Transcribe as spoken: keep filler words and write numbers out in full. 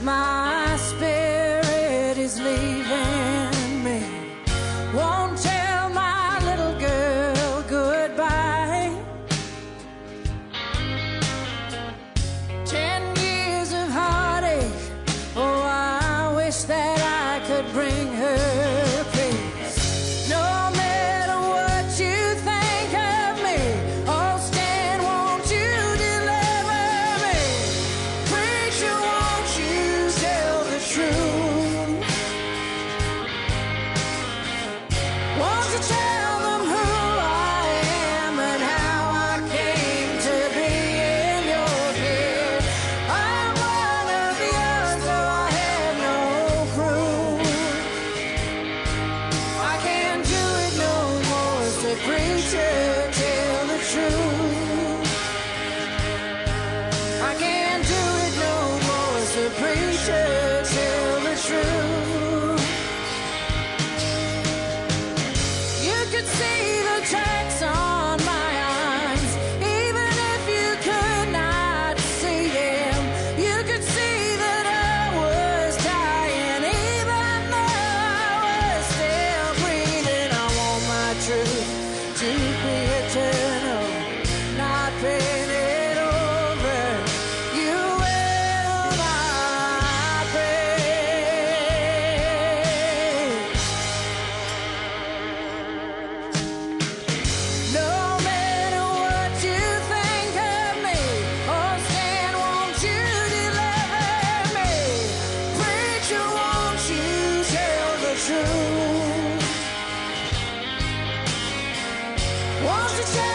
My spirit is leaving me. Won't tell my little girl goodbye. Ten years of heartache. Oh, I wish that I could bring her peace. No matter what you think of me, oh, Stan, won't you deliver me? Preacher, won't you tell the truth? Won't you tell them who I am and how I came to be in your care? I'm one of yours, so I have no crew. I can't do it no more, so preacher, tell the truth. I can't do it no more, so preacher, tell the truth. You could see the tracks on my arms, even if you could not see them. You could see that I was dying, even though I was still breathing. I want my truth to be eternal, not painted over. You will not praise. No matter what you think of me, oh, Stan, won't you deliver me? Preacher, won't you tell the truth? Won't you tell